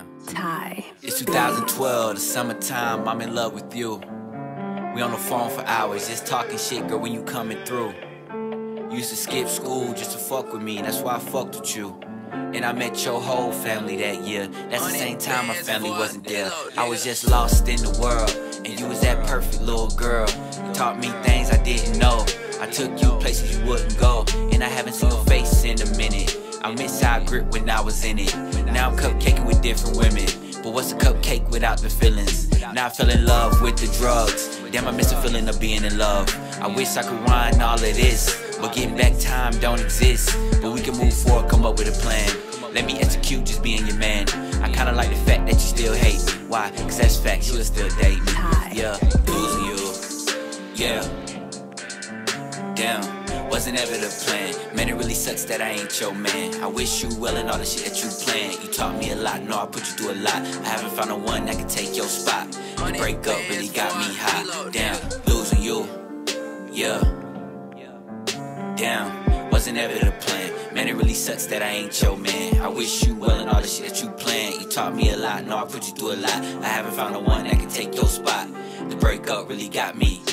Ty. It's 2012, the summertime, I'm in love with you. We on the phone for hours, just talking shit, girl, when you coming through. You used to skip school just to fuck with me, that's why I fucked with you. And I met your whole family that year. That's the same time my family wasn't there. I was just lost in the world, and you was that perfect little girl. You taught me things I didn't know. I took you places you wouldn't go, and I haven't seen your face in a minute. I miss how I grip when I was in it. Now I'm cupcaking with different women, but what's a cupcake without the feelings? Now I fell in love with the drugs. Damn, I miss the feeling of being in love. I wish I could rewind all of this, but getting back time don't exist. But we can move forward, come up with a plan. Let me execute just being your man. I kinda like the fact that you still hate me. Why? Cause that's facts, you'll still date me. Yeah, losing you. Yeah. Damn, wasn't ever the plan. Man, it really sucks that I ain't your man. I wish you well and all the shit that you planned. You taught me a lot, know I put you through a lot. I haven't found a one that can take your spot. The breakup really got me hot. Damn, losing you. Yeah. Damn, wasn't ever the plan. Man, it really sucks that I ain't your man. I wish you well and all the shit that you planned. You taught me a lot, know I put you through a lot. I haven't found a one that can take your spot. The breakup really got me